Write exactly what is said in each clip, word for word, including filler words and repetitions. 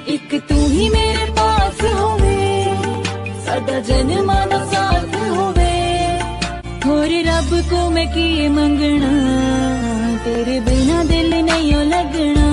एक तू ही मेरे पास होवे, साडा जन्मा दा साथ होवे। होर रब को मैं किए मंगना, तेरे बिना दिल नहीं लगना।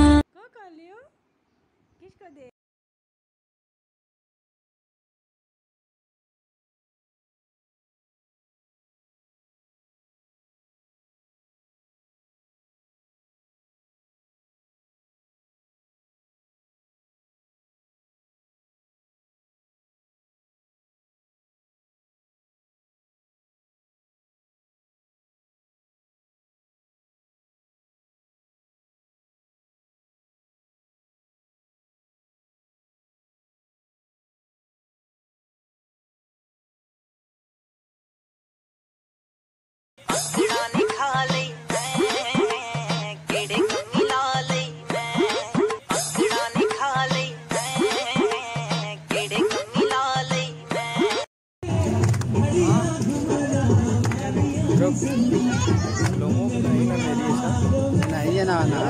नहीं है ना ना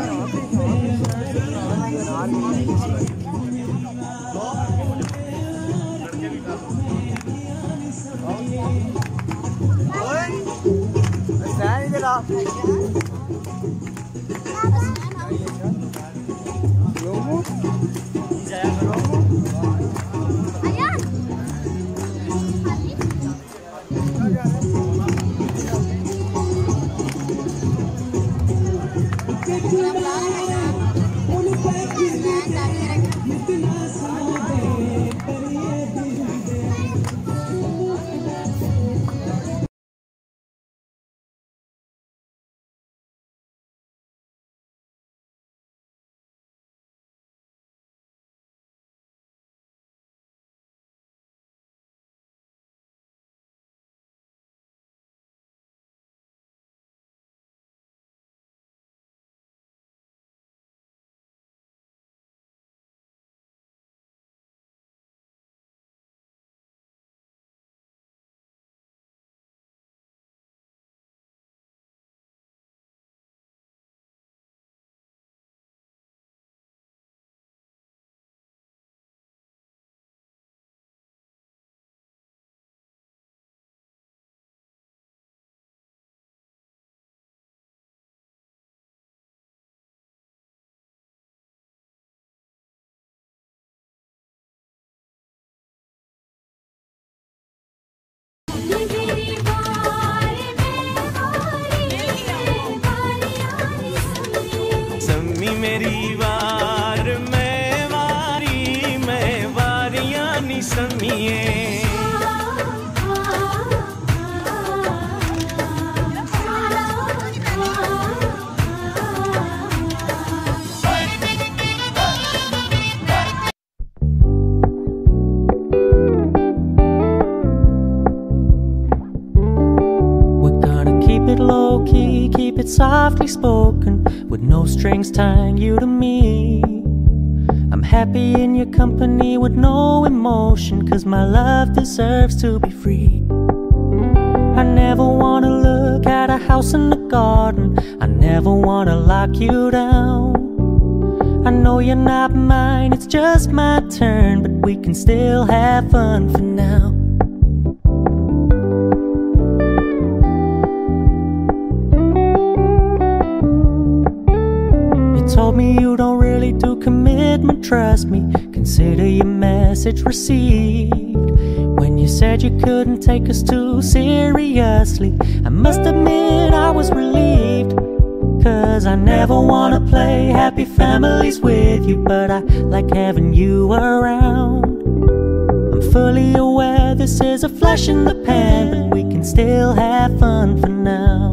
मेरी वार मैं वारी मैं वारियां नी समिए। We're gonna keep it low key, keep it softly spoken, with no strings tying you to me. I'm happy in your company with no emotion, cause my love deserves to be free. I never wanna look at a house in the garden, I never wanna lock you down. I know you're not mine, it's just my turn, but we can still have fun for now. Told me you don't really do commitment, trust me, consider your message received. When you said you couldn't take us too seriously, I must admit I was relieved. Cause I never wanna play happy families with you, but I like having you around. I'm fully aware this is a flash in the pan, but we can still have fun for now.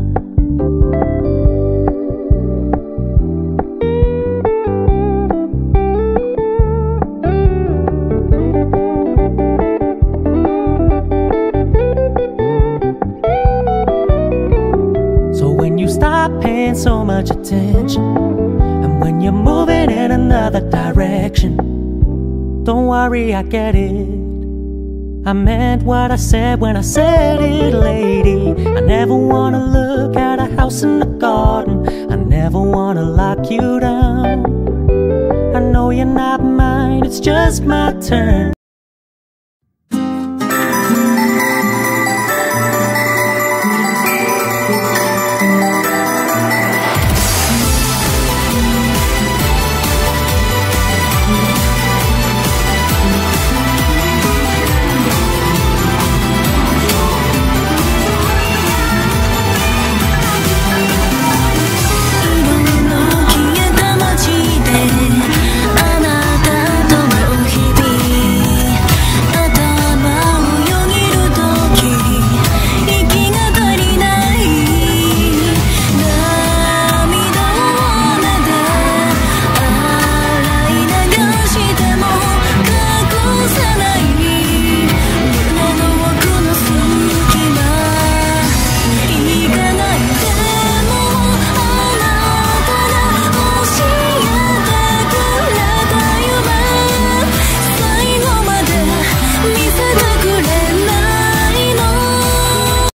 So much attention, and when you're moving in another direction, don't worry, I get it. I meant what I said when I said it, lady. I never wanna look at a house in the garden, I never wanna lock you down. I know you're not mine, it's just my turn.